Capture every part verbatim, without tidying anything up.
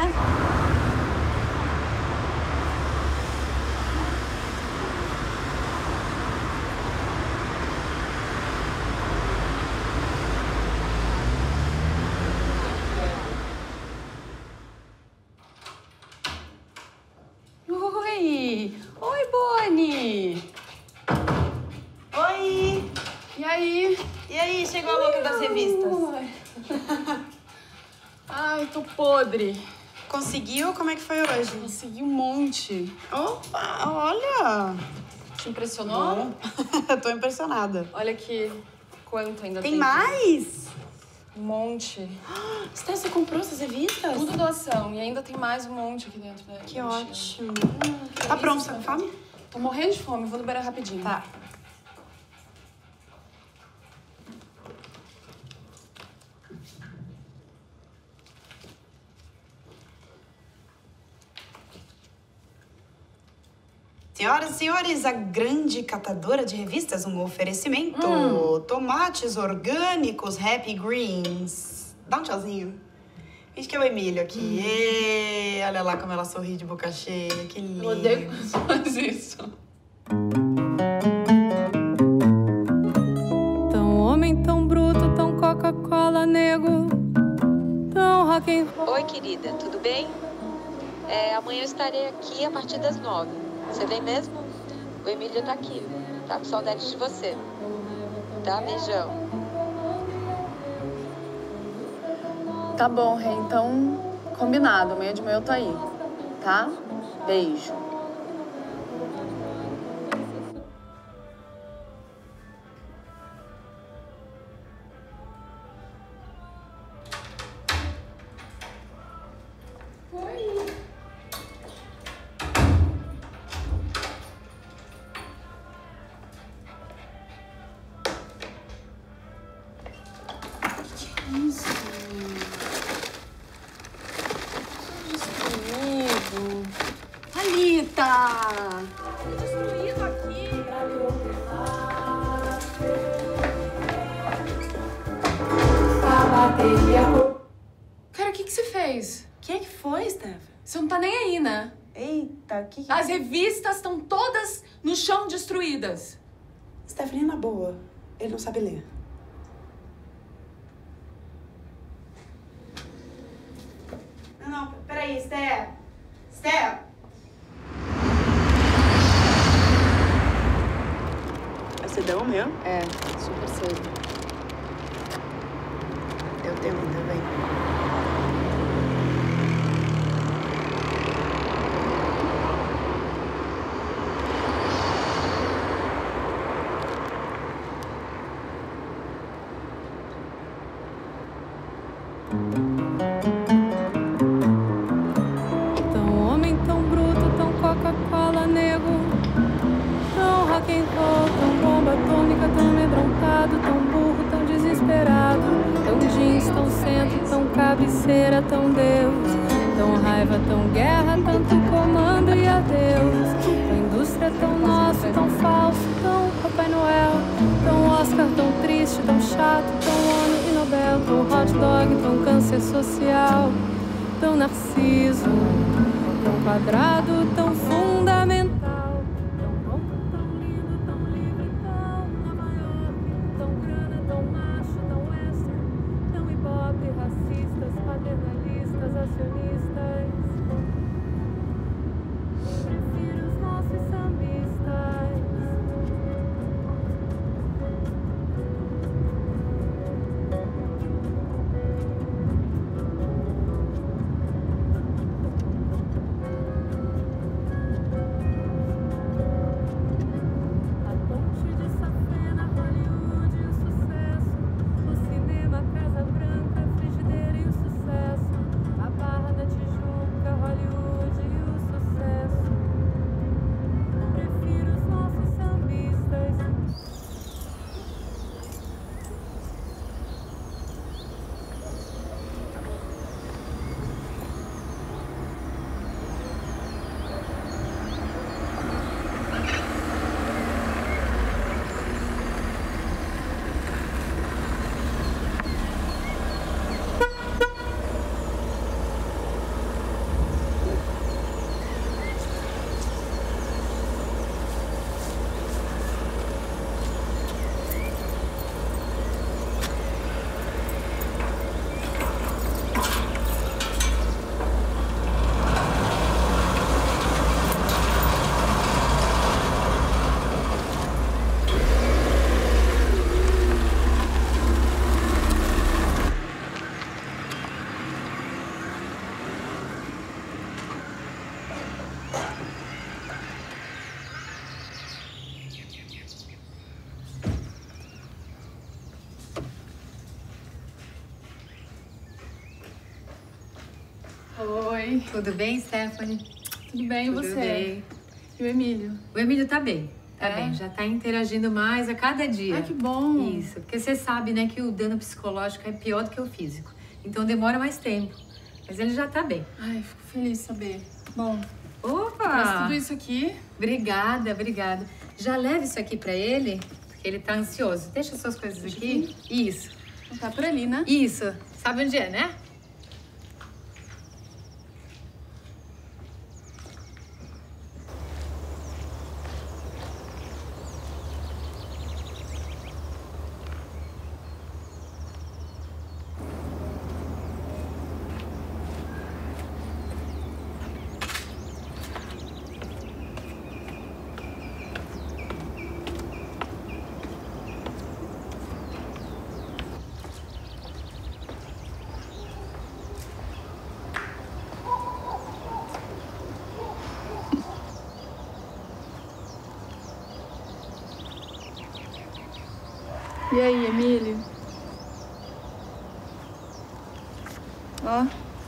Oi! Oi, Boni! Oi! E aí? E aí, chegou a louca das revistas? Ai, tô podre. Conseguiu? Como é que foi hoje? Consegui um monte. Opa, olha! Te impressionou? Eu tô impressionada. Olha aqui quanto ainda tem. Tem mais? Um monte. Esther, você comprou essas revistas? Tudo doação. E ainda tem mais um monte aqui dentro. Né? Que ótimo. Que tá pronto, tá com fome? Tô morrendo de fome. Vou no banheiro rapidinho. Tá. Senhoras e senhores, a grande catadora de revistas, um oferecimento. Hum. Tomates orgânicos Happy Greens. Dá um tchauzinho. Finge que é o Emílio aqui. Hum. E, olha lá como ela sorri de boca cheia. Que lindo. Eu odeio quando você faz isso. Tão homem, tão bruto, tão Coca-Cola, nego. Tão rock and roll. Oi, querida, tudo bem? É, amanhã eu estarei aqui a partir das nove. Você vem mesmo? O Emílio tá aqui. Tá com saudade de você. Tá? Beijão. Tá bom, Rê. Então, combinado. Amanhã de manhã eu tô aí. Tá? Beijo. Isso. Destruído. Thalita! Destruído aqui. A bateria. Cara, o que, que você fez? O que é que foi, Steph? Você não tá nem aí, né? Eita, que que... As revistas estão todas no chão destruídas. Stephanie, na boa, ele não sabe ler. Não, não, peraí, Steph. Steph. É cedão mesmo? É, super cedo. Eu tenho também. Tão homem, tão bruto, tão Coca-Cola, nego. Tão rock and roll, tão bomba atômica, tão amedrontado, tão burro, tão desesperado. Tão jeans, tão centro, tão cabeceira, tão Deus. Tão raiva, tão guerra, tanto comando e adeus. Tão indústria, tão nosso, tão falso, tão Papai Noel. Tão Oscar, tão triste, tão chato, tão ONU e Nobel. Tão hot dog, tão câncer social. Tão narciso, tão quadrado, tão fundamental. Tão louco, tão lindo, tão livre, tão Nova York. Tão grana, tão macho, tão western. Tão ibope, racistas, paternalistas, acionistas. Prefiro os nossos sambistas. A ponte de Safena, Hollywood e o sucesso. O cinema, Casa Branca, frigideira e o sucesso. A Barra da Tijuca. Oi. Tudo bem, Stephanie? Tudo bem, e Tudo você? Bem. E o Emílio? O Emílio tá bem, tá É? bem. Já tá interagindo mais a cada dia. Ai, que bom. Isso, porque você sabe, né, que o dano psicológico é pior do que o físico. Então demora mais tempo. Mas ele já tá bem. Ai, fico feliz de saber. Bom, Opa! mas tudo isso aqui... Obrigada, obrigada. Já leva isso aqui pra ele, porque ele tá ansioso. Deixa suas coisas Deixa aqui. Isso. Tá por ali, né? Isso. Sabe onde é, né? E aí, Emílio? Ó.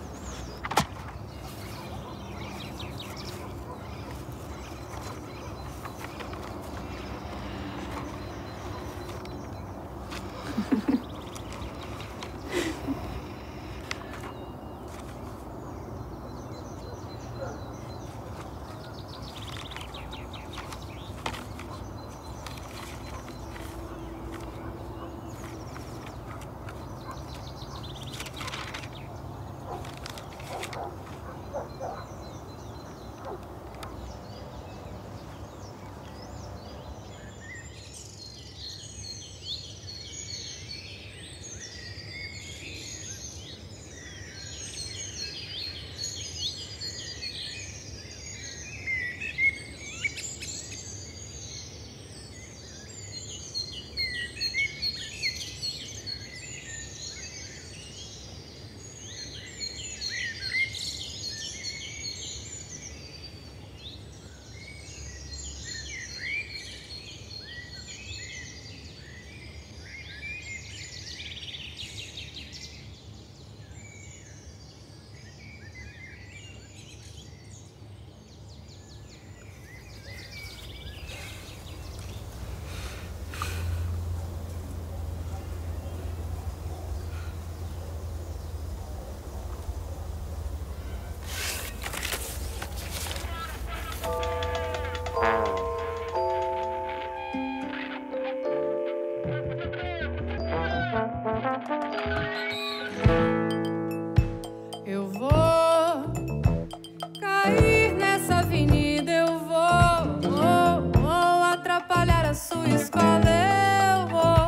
Eu vou cair nessa avenida, eu vou, vou, vou atrapalhar a sua escola, eu vou.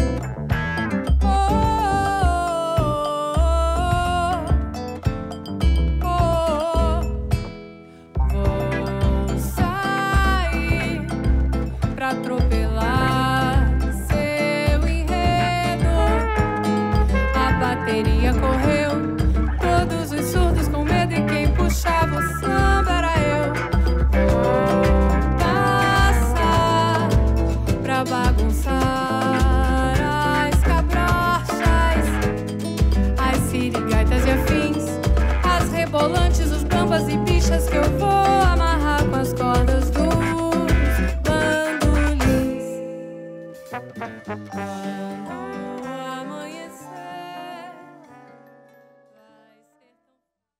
Oh, oh, oh. Vou sair pra atropelar seu enredo. A bateria correu. Todos os surdos com medo e quem puxava o samba era eu. Vou passar pra bagunçar as cabrochas, as sirigaitas e afins, as rebolantes, os bambas e bichas que eu vou amarrar com as cordas dos bandolins.